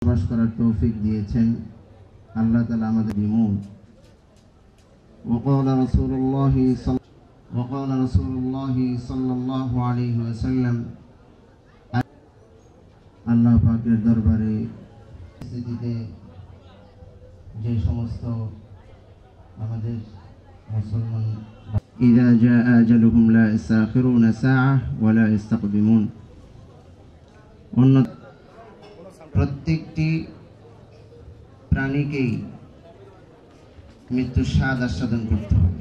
বাস করার তৌফিক দিয়েছেন। আল্লাহ তাআলা আমাদের বিমূল। وقال رسول الله صلى الله عليه وسلم আল্লাহ পাকের দরবারে স্থিতিতে যে সমস্ত আমাদের মুসলমান إذا جاء أجلهم لا يستأخرون ساعة ولا يستقدمون। প্রত্যেকটি প্রাণীকেই মৃত্যুর স্বাদ আস্বাদন করতে হবে।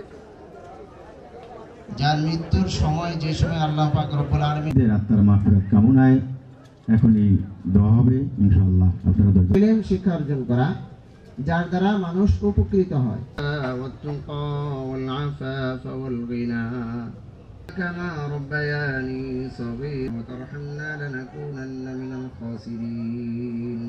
যার মৃত্যুর সময় যে সময় আল্লাহ পাক রব্বুল আলামিনের আত্মার মাগফিরাত কামনায় এখনই দোয়া হবে ইনশাআল্লাহ। আপনারা ইলম শিক্ষা অর্জন করা যার দ্বারা মানুষ উপকৃত হয়। كما ربياني صغيرا وترحمنا لنكونن من الخاسرين.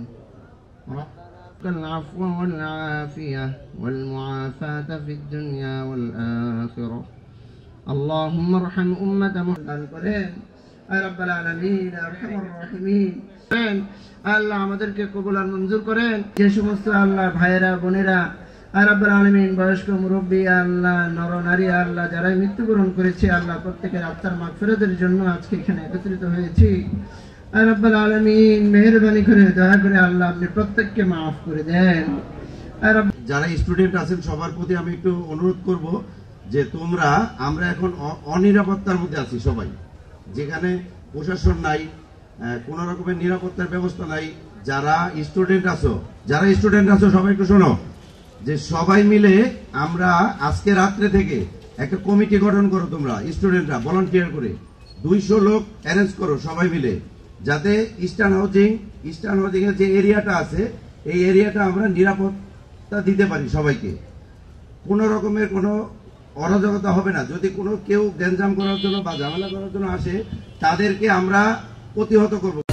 العفو والعافية والمعافاة في الدنيا والآخرة. اللهم ارحم أمة محمد يا رب العالمين يا أرحم الراحمين. আল্লাহ আমাদেরকে কবুল আর মঞ্জুর করেন। যে সমস্ত আল্লাহ ভাইরা বোনেরা রব্বুল আলামিন বয়স্ক মুরব্বী আল্লাহ নর নারী আল্লাহ যারা মৃত্যুবরণ করেছে আল্লাহ প্রত্যেকের আত্মার মাগফিরাতের জন্য আজকে এখানে একত্রিত হয়েছি। রব্বুল আলামিন মেহেরবানি করে দয়া করে আল্লাহ আপনি প্রত্যেককে মাফ করে দেন। যারা স্টুডেন্ট আছেন সবার প্রতি আমি একটু অনুরোধ করব যে আমরা এখন অনিরাপত্তার মধ্যে আছি সবাই, যেখানে প্রশাসন নাই, কোন রকমের নিরাপত্তার ব্যবস্থা নাই। যারা স্টুডেন্ট আছো সবাই একটু শোনো যে সবাই মিলে আমরা আজকে রাত্রে থেকে একটা কমিটি গঠন করো, তোমরা স্টুডেন্টরা ভলান্টিয়ার করে 200 লোক অ্যারেঞ্জ করো সবাই মিলে, যাতে ইস্টার্ন হাউজিং এর যে এরিয়াটা আছে এই এরিয়াটা আমরা নিরাপত্তা দিতে পারি সবাইকে। কোন রকমের কোনো অরাজকতা হবে না। যদি কেউ গ্যাঞ্জাম করার জন্য বা ঝামেলা করার জন্য আসে তাদেরকে আমরা প্রতিহত করব।